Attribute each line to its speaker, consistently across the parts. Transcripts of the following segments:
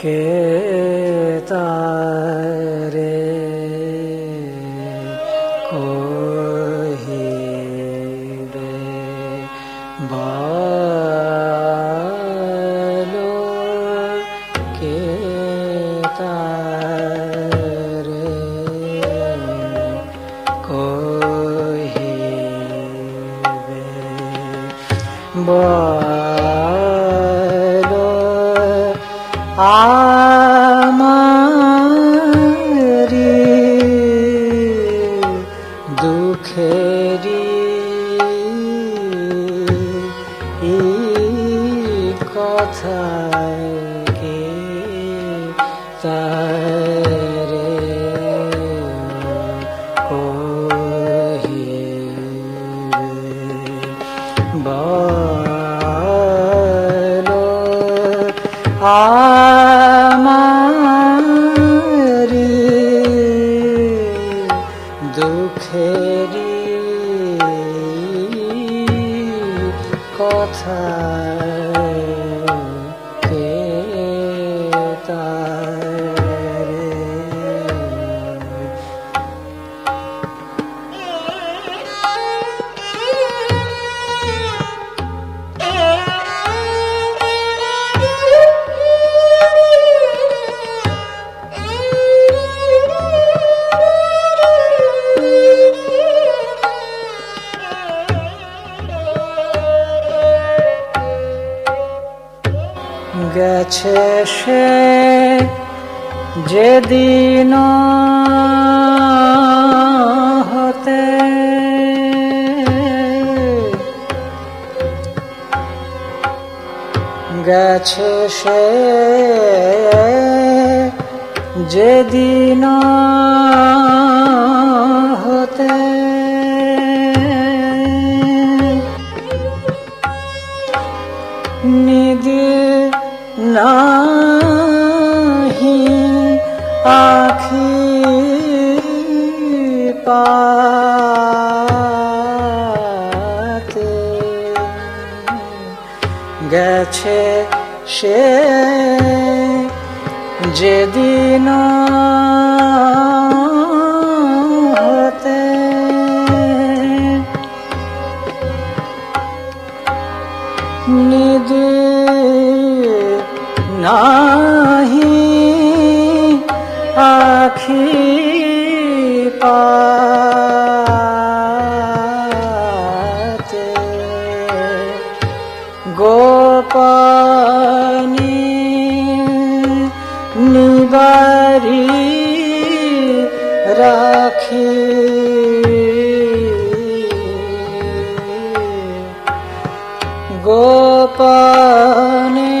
Speaker 1: কে তারে কহিবে বলো, কে তারে কহিবে বলো, আমারি দুঃখেরি কথা কে তারে কহিবে বলো, আমারি দুঃখেরি কথা কে তারে গেছে সে যেদিন হতে গেছে সে যেদিন হতে নিদি নাহি আখি পাতে গেছে সে যেদিন হতে নিদি নাহি আখি পাতে গোপনে নিবারি রাখি গোপনে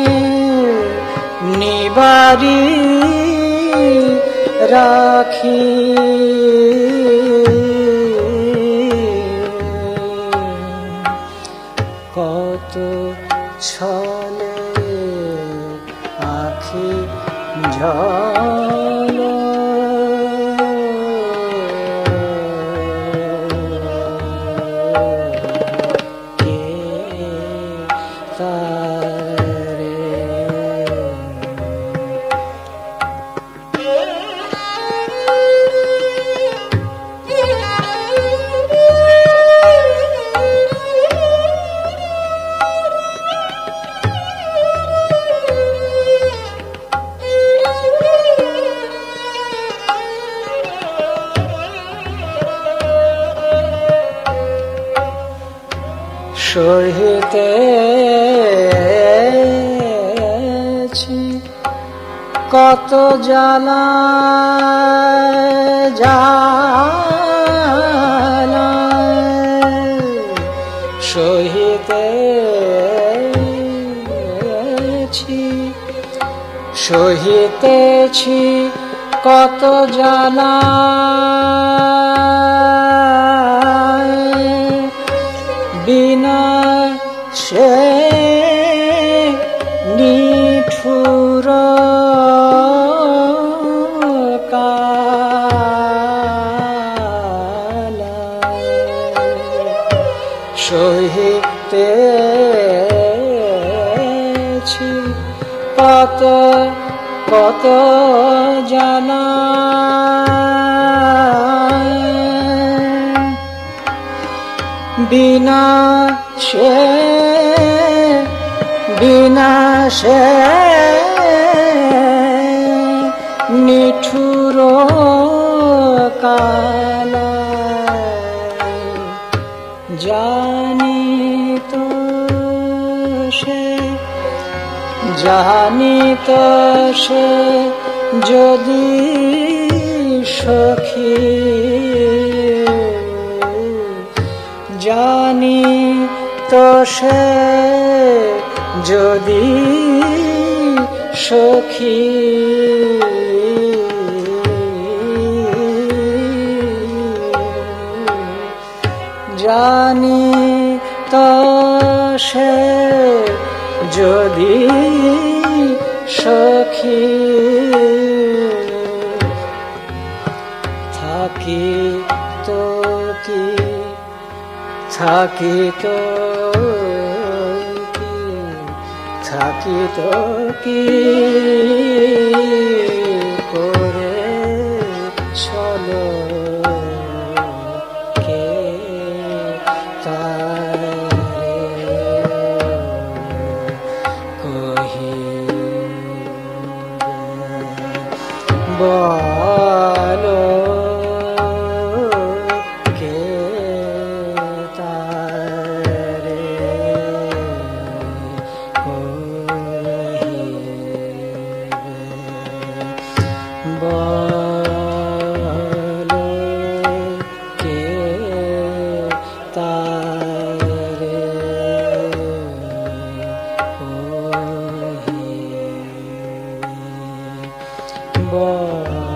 Speaker 1: নিবারি রাখি কত ছলে আখি ঝল কে তারে সহিতেছি কত জ্বালা জ্বালা সহিতেছি কত জ্বালা বিনা সে নিঠুর কালা সহিতেছি কত কত জ্বালা বিনাশে বিনাশে নিঠুর কালা জানিত সে যদি সখী জানিত সে যদি সখী জানিত সে যদি সখী থাকিত কি থাকিত কি করে চলো কে তারে কহিবে বলো কে তারে বলো কে তারে কহিবে